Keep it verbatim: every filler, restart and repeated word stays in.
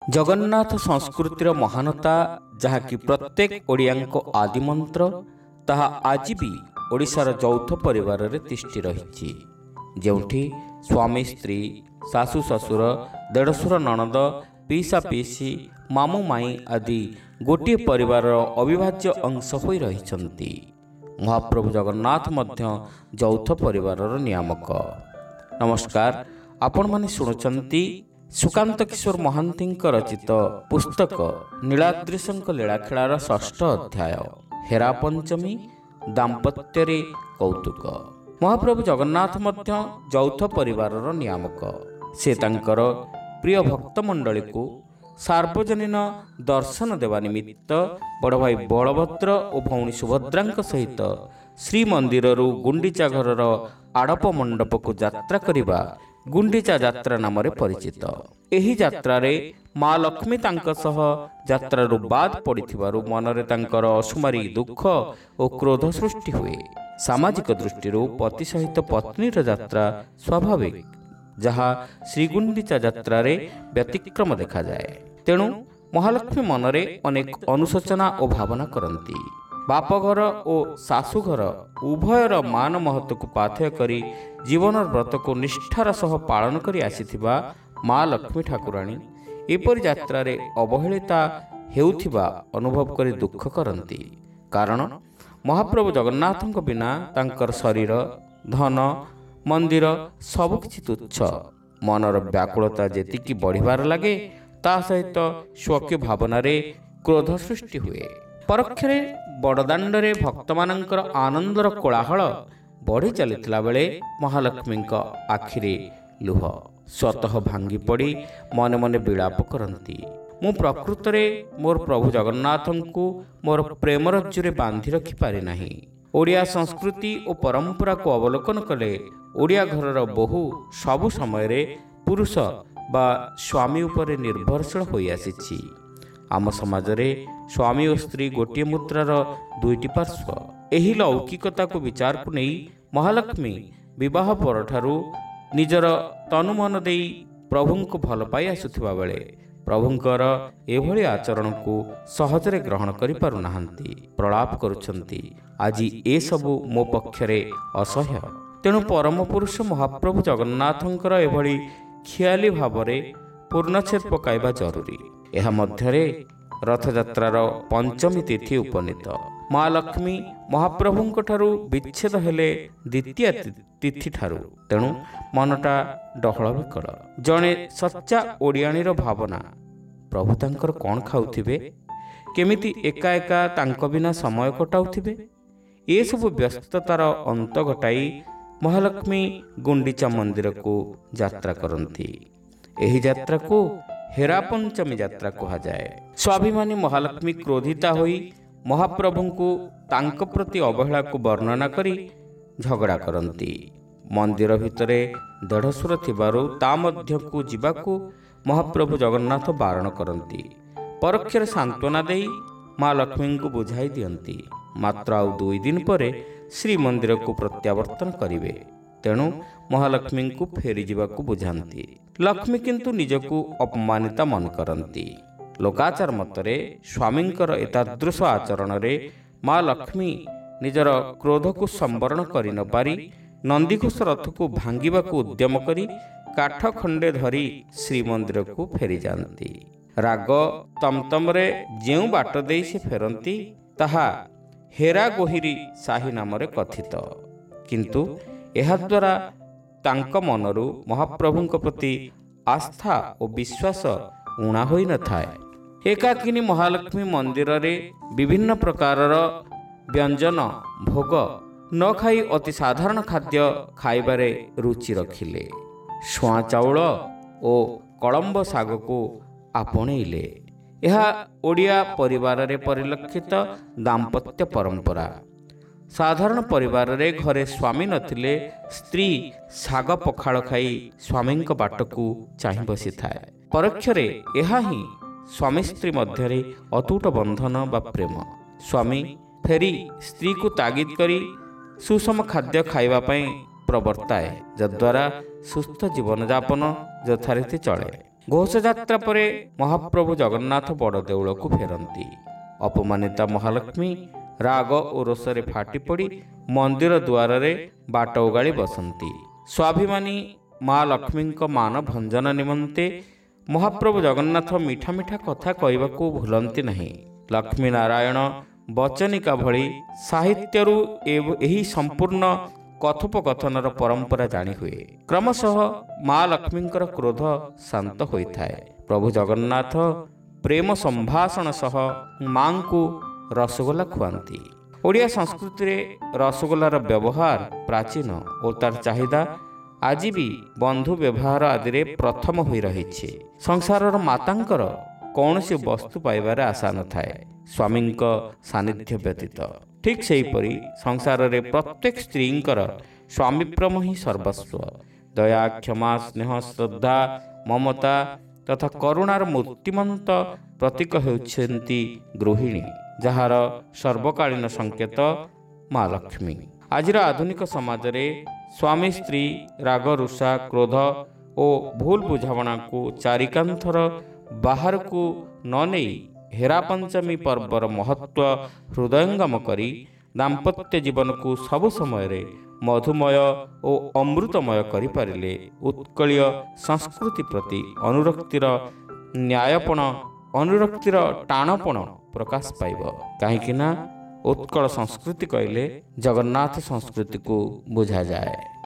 ଜଗନ୍ନାଥ ସଂସ୍କୃତିର ମହାନତା ଯାହାକି ପ୍ରତ୍ୟେକ ଓଡ଼ିଆଙ୍କ ଆଦିମନ୍ତ୍ର, ତାହା ଆଜି ବି ଓଡ଼ିଶାର ଯୌଥ ପରିବାରରେ ତିଷ୍ଠି ରହିଛି। ଯେଉଁଠି ସ୍ୱାମୀ ସ୍ତ୍ରୀ, ଶାଶୁ ଶ୍ୱଶୁର, ଦେଢ଼ଶୁର ନଣନ୍ଦ, ପିଇସା ପିଇସି, ମାମୁଁ ମାଇଁ ଆଦି ଗୋଟିଏ ପରିବାରର ଅବିଭାଜ୍ୟ ଅଂଶ ହୋଇ ରହିଛନ୍ତି। ମହାପ୍ରଭୁ ଜଗନ୍ନାଥ ମଧ୍ୟ ଯୌଥ ପରିବାରର ନିୟାମକ। ନମସ୍କାର, ଆପଣମାନେ ଶୁଣୁଛନ୍ତି ସୁକାନ୍ତ କିଶୋର ମହାନ୍ତିଙ୍କ ରଚିତ ପୁସ୍ତକ ନୀଳାଦ୍ରିଶଙ୍କ ଲୀଳାଖେଳାର ଷଷ୍ଠ ଅଧ୍ୟାୟ ହେରା ପଞ୍ଚମୀ ଦାମ୍ପତ୍ୟରେ କୌତୁକ। ମହାପ୍ରଭୁ ଜଗନ୍ନାଥ ମଧ୍ୟ ଯୌଥ ପରିବାରର ନିୟାମକ। ସେ ତାଙ୍କର ପ୍ରିୟ ଭକ୍ତମଣ୍ଡଳୀକୁ ସାର୍ବଜନୀନ ଦର୍ଶନ ଦେବା ନିମିତ୍ତ ବଡ଼ ଭାଇ ବଳଭଦ୍ର ଓ ଭଉଣୀ ସୁଭଦ୍ରାଙ୍କ ସହିତ ଶ୍ରୀମନ୍ଦିରରୁ ଗୁଣ୍ଡିଚା ଘରର ଆଡ଼ପ ମଣ୍ଡପକୁ ଯାତ୍ରା କରିବା ଗୁଣ୍ଡିଚା ଯାତ୍ରା ନାମରେ ପରିଚିତ। ଏହି ଯାତ୍ରାରେ ମା ଲକ୍ଷ୍ମୀ ତାଙ୍କ ସହ ଯାତ୍ରାରୁ ବାଦ୍ ପଡ଼ିଥିବାରୁ ମନରେ ତାଙ୍କର ଅସୁମାରୀ ଦୁଃଖ ଓ କ୍ରୋଧ ସୃଷ୍ଟି ହୁଏ। ସାମାଜିକ ଦୃଷ୍ଟିରୁ ପତି ସହିତ ପତ୍ନୀର ଯାତ୍ରା ସ୍ୱାଭାବିକ, ଯାହା ଶ୍ରୀଗୁଣ୍ଡିଚା ଯାତ୍ରାରେ ବ୍ୟତିକ୍ରମ ଦେଖାଯାଏ। ତେଣୁ ମହାଲକ୍ଷ୍ମୀ ମନରେ ଅନେକ ଅନୁଶୋଚନା ଓ ଭାବନା କରନ୍ତି। ବାପଘର ଓ ଶାଶୁଘର ଉଭୟର ମାନ ମହତ୍ତ୍ୱକୁ ପାଥେୟ କରି ଜୀବନର ବ୍ରତକୁ ନିଷ୍ଠାର ସହ ପାଳନ କରି ଆସିଥିବା ମା ଲକ୍ଷ୍ମୀ ଠାକୁରାଣୀ ଏପରି ଯାତ୍ରାରେ ଅବହେଳିତା ହେଉଥିବା ଅନୁଭବ କରି ଦୁଃଖ କରନ୍ତି। କାରଣ ମହାପ୍ରଭୁ ଜଗନ୍ନାଥଙ୍କ ବିନା ତାଙ୍କର ଶରୀର, ଧନ, ମନ୍ଦିର ସବୁକିଛି ତୁଚ୍ଛ। ମନର ବ୍ୟାକୁଳତା ଯେତିକି ବଢ଼ିବାର ଲାଗେ, ତା ସହିତ ସ୍ୱକୀୟ ଭାବନାରେ କ୍ରୋଧ ସୃଷ୍ଟି ହୁଏ। ପରୋକ୍ଷରେ ବଡ଼ଦାଣ୍ଡରେ ଭକ୍ତମାନଙ୍କର ଆନନ୍ଦର କୋଳାହଳ ବଢ଼ି ଚାଲିଥିଲା ବେଳେ ମହାଲକ୍ଷ୍ମୀଙ୍କ ଆଖିରେ ଲୁହ ସ୍ୱତଃ ଭାଙ୍ଗି ପଡ଼ି ମନେ ମନେ ବିଳାପ କରନ୍ତି। ମୁଁ ପ୍ରକୃତରେ ମୋର ପ୍ରଭୁ ଜଗନ୍ନାଥଙ୍କୁ ମୋର ପ୍ରେମରଜ୍ଜୁରେ ବାନ୍ଧି ରଖିପାରି ନାହିଁ। ଓଡ଼ିଆ ସଂସ୍କୃତି ଓ ପରମ୍ପରାକୁ ଅବଲୋକନ କଲେ ଓଡ଼ିଆ ଘରର ବୋହୂ ସବୁ ସମୟରେ ପୁରୁଷ ବା ସ୍ୱାମୀ ଉପରେ ନିର୍ଭରଶୀଳ ହୋଇଆସିଛି। ଆମ ସମାଜରେ ସ୍ୱାମୀ ଓ ସ୍ତ୍ରୀ ଗୋଟିଏ ମୁଦ୍ରାର ଦୁଇଟି ପାର୍ଶ୍ୱ। ଏହି ଲୌକିକତାକୁ ବିଚାରକୁ ନେଇ ମହାଲକ୍ଷ୍ମୀ ବିବାହ ପରଠାରୁ ନିଜର ତନୁମନ ଦେଇ ପ୍ରଭୁଙ୍କୁ ଭଲ ପାଇ ଆସୁଥିବା ବେଳେ ପ୍ରଭୁଙ୍କର ଏଭଳି ଆଚରଣକୁ ସହଜରେ ଗ୍ରହଣ କରିପାରୁନାହାନ୍ତି। ପ୍ରଳାପ କରୁଛନ୍ତି, ଆଜି ଏସବୁ ମୋ ପକ୍ଷରେ ଅସହ୍ୟ। ତେଣୁ ପରମ ପୁରୁଷ ମହାପ୍ରଭୁ ଜଗନ୍ନାଥଙ୍କର ଏଭଳି ଖିଆଲି ଭାବରେ ପୂର୍ଣ୍ଣଚ୍ଛେଦ ପକାଇବା ଜରୁରୀ। ଏହା ମଧ୍ୟରେ ରଥଯାତ୍ରାର ପଞ୍ଚମୀ ତିଥି ଉପନୀତ। ମା ଲକ୍ଷ୍ମୀ ମହାପ୍ରଭୁଙ୍କ ଠାରୁ ବିଚ୍ଛେଦ ହେଲେ ଦ୍ୱିତୀୟ ତିଥି ଠାରୁ। ତେଣୁ ମନଟା ଡହଳ ବିକଳ। ଜଣେ ସଚ୍ଚା ଓଡ଼ିଆଣୀର ଭାବନା, ପ୍ରଭୁ ତାଙ୍କର କ'ଣ ଖାଉଥିବେ, କେମିତି ଏକା ଏକା ତାଙ୍କ ବିନା ସମୟ କଟାଉଥିବେ। ଏସବୁ ବ୍ୟସ୍ତତାର ଅନ୍ତ ଘଟାଇ ମହାଲକ୍ଷ୍ମୀ ଗୁଣ୍ଡିଚା ମନ୍ଦିରକୁ ଯାତ୍ରା କରନ୍ତି। ଏହି ଯାତ୍ରାକୁ ହେରା ପଞ୍ଚମୀ ଯାତ୍ରା କୁହାଯାଏ। ସ୍ୱାଭିମାନୀ ମହାଲକ୍ଷ୍ମୀ କ୍ରୋଧିତା ହୋଇ ମହାପ୍ରଭୁଙ୍କୁ ତାଙ୍କ ପ୍ରତି ଅବହେଳାକୁ ବର୍ଣ୍ଣନା କରି ଝଗଡ଼ା କରନ୍ତି। ମନ୍ଦିର ଭିତରେ ଦେଢ଼ଶୁର ଥିବାରୁ ତା ମଧ୍ୟକୁ ଯିବାକୁ ମହାପ୍ରଭୁ ଜଗନ୍ନାଥ ବାରଣ କରନ୍ତି। ପରୋକ୍ଷରେ ସାନ୍ତ୍ୱନା ଦେଇ ମା ଲକ୍ଷ୍ମୀଙ୍କୁ ବୁଝାଇ ଦିଅନ୍ତି, ମାତ୍ର ଆଉ ଦୁଇ ଦିନ ପରେ ଶ୍ରୀମନ୍ଦିରକୁ ପ୍ରତ୍ୟାବର୍ତ୍ତନ କରିବେ। ତେଣୁ ମହାଲକ୍ଷ୍ମୀଙ୍କୁ ଫେରିଯିବାକୁ ବୁଝାନ୍ତି। ଲକ୍ଷ୍ମୀ କିନ୍ତୁ ନିଜକୁ ଅପମାନିତା ମନେ କରନ୍ତି। ଲୋକାଚାର ମତରେ ସ୍ୱାମୀଙ୍କର ଏତାଦୃଶ ଆଚରଣରେ ମା ଲକ୍ଷ୍ମୀ ନିଜର କ୍ରୋଧକୁ ସମ୍ବରଣ କରି ନ ପାରି ନନ୍ଦିଘୋଷ ରଥକୁ ଭାଙ୍ଗିବାକୁ ଉଦ୍ୟମ କରି କାଠ ଖଣ୍ଡେ ଧରି ଶ୍ରୀମନ୍ଦିରକୁ ଫେରିଯାଆନ୍ତି। ରାଗ ତମତମରେ ଯେଉଁ ବାଟ ଦେଇ ସେ ଫେରନ୍ତି ତାହା ହେରା ଗୋହିରୀ ସାହି ନାମରେ କଥିତ। କିନ୍ତୁ ଏହାଦ୍ୱାରା ତାଙ୍କ ମନରୁ ମହାପ୍ରଭୁଙ୍କ ପ୍ରତି ଆସ୍ଥା ଓ ବିଶ୍ୱାସ ଊଣା ହୋଇନଥାଏ। ଏକାକିନୀ ମହାଲକ୍ଷ୍ମୀ ମନ୍ଦିରରେ ବିଭିନ୍ନ ପ୍ରକାରର ବ୍ୟଞ୍ଜନ ଭୋଗ ନ ଖାଇ ଅତି ସାଧାରଣ ଖାଦ୍ୟ ଖାଇବାରେ ରୁଚି ରଖିଲେ। ଶୁଆଁ ଚାଉଳ ଓ କଳମ୍ବ ଶାଗକୁ ଆପଣେଇଲେ। ଏହା ଓଡ଼ିଆ ପରିବାରରେ ପରିଲକ୍ଷିତ ଦାମ୍ପତ୍ୟ ପରମ୍ପରା। ସାଧାରଣ ପରିବାରରେ ଘରେ ସ୍ୱାମୀ ନଥିଲେ ସ୍ତ୍ରୀ ଶାଗ ପଖାଳ ଖାଇ ସ୍ୱାମୀଙ୍କ ବାଟକୁ ଚାହିଁ ବସିଥାଏ। ପରୋକ୍ଷରେ ଏହା ହିଁ ସ୍ୱାମୀ ସ୍ତ୍ରୀ ମଧ୍ୟରେ ଅତୁଟ ବନ୍ଧନ ବା ପ୍ରେମ। ସ୍ୱାମୀ ଫେରି ସ୍ତ୍ରୀକୁ ତାଗିଦ କରି ସୁଷମ ଖାଦ୍ୟ ଖାଇବା ପାଇଁ ପ୍ରବର୍ତ୍ତାଏ, ଯଦ୍ୱାରା ସୁସ୍ଥ ଜୀବନଯାପନ ଯଥାରୀତି ଚଳେ। ଘୋଷଯାତ୍ରା ପରେ ମହାପ୍ରଭୁ ଜଗନ୍ନାଥ ବଡ଼ ଦେଉଳକୁ ଫେରନ୍ତି। ଅପମାନିତା ମହାଲକ୍ଷ୍ମୀ ରାଗ ଓ ରୋଷରେ ଫାଟି ପଡ଼ି ମନ୍ଦିର ଦୁଆରରେ ବାଟ ଓଗାଳି ବସନ୍ତି। ସ୍ୱାଭିମାନୀ ମା ଲକ୍ଷ୍ମୀଙ୍କ ମାନ ଭଞ୍ଜନ ନିମନ୍ତେ ମହାପ୍ରଭୁ ଜଗନ୍ନାଥ ମିଠା ମିଠା କଥା କହିବାକୁ ଭୁଲନ୍ତି ନାହିଁ। ଲକ୍ଷ୍ମୀ ନାରାୟଣ ବଚନିକା ଭଳି ସାହିତ୍ୟରୁ ଏହି ସମ୍ପୂର୍ଣ୍ଣ କଥୋପକଥନର ପରମ୍ପରା ଜାଣିହୁଏ। କ୍ରମଶଃ ମା ଲକ୍ଷ୍ମୀଙ୍କର କ୍ରୋଧ ଶାନ୍ତ ହୋଇଥାଏ। ପ୍ରଭୁ ଜଗନ୍ନାଥ ପ୍ରେମ ସମ୍ଭାଷଣ ସହ ମାଙ୍କୁ ରସଗୋଲା ଖୁଆନ୍ତି। ଓଡ଼ିଆ ସଂସ୍କୃତିରେ ରସଗୋଲାର ବ୍ୟବହାର ପ୍ରାଚୀନ ଓ ତାର ଚାହିଦା ଆଜି ବି ବନ୍ଧୁ ବ୍ୟବହାର ଆଦିରେ ପ୍ରଥମ ହୋଇ ରହିଛି। ସଂସାରର ମାତାଙ୍କର କୌଣସି ବସ୍ତୁ ପାଇବାରେ ଆଶା ନଥାଏ ସ୍ୱାମୀଙ୍କ ସାନ୍ନିଧ୍ୟ ବ୍ୟତୀତ। ଠିକ୍ ସେହିପରି ସଂସାରରେ ପ୍ରତ୍ୟେକ ସ୍ତ୍ରୀଙ୍କର ସ୍ୱାମୀପ୍ରେମ ହିଁ ସର୍ବସ୍ୱ। ଦୟା, କ୍ଷମା, ସ୍ନେହ, ଶ୍ରଦ୍ଧା, ମମତା ତଥା କରୁଣାର ମୂର୍ତ୍ତିମନ୍ତ ପ୍ରତୀକ ହେଉଛନ୍ତି ଗୃହିଣୀ, ଯାହାର ସର୍ବକାଳୀନ ସଂକେତ ମା ଲକ୍ଷ୍ମୀ। ଆଜିର ଆଧୁନିକ ସମାଜରେ ସ୍ୱାମୀ ସ୍ତ୍ରୀ ରାଗ, ରୁଷା, କ୍ରୋଧ ଓ ଭୁଲ ବୁଝାମଣାକୁ ଚାରିକାନ୍ଥର ବାହାରକୁ ନ ନେଇ ହେରା ପଞ୍ଚମୀ ପର୍ବର ମହତ୍ଵ ହୃଦୟଙ୍ଗମ କରି ଦାମ୍ପତ୍ୟ ଜୀବନକୁ ସବୁ ସମୟରେ ମଧୁମୟ ଓ ଅମୃତମୟ କରିପାରିଲେ ଉତ୍କଳୀୟ ସଂସ୍କୃତି ପ୍ରତି ଅନୁରକ୍ତିର ନ୍ୟାୟପଣ ଅନୁରକ୍ତିର ଟାଣପଣ ପ୍ରକାଶ ପାଇବ। କାହିଁକି ନା ଉତ୍କଳ ସଂସ୍କୃତି କହିଲେ ଜଗନ୍ନାଥ ସଂସ୍କୃତିକୁ ବୁଝାଯାଏ।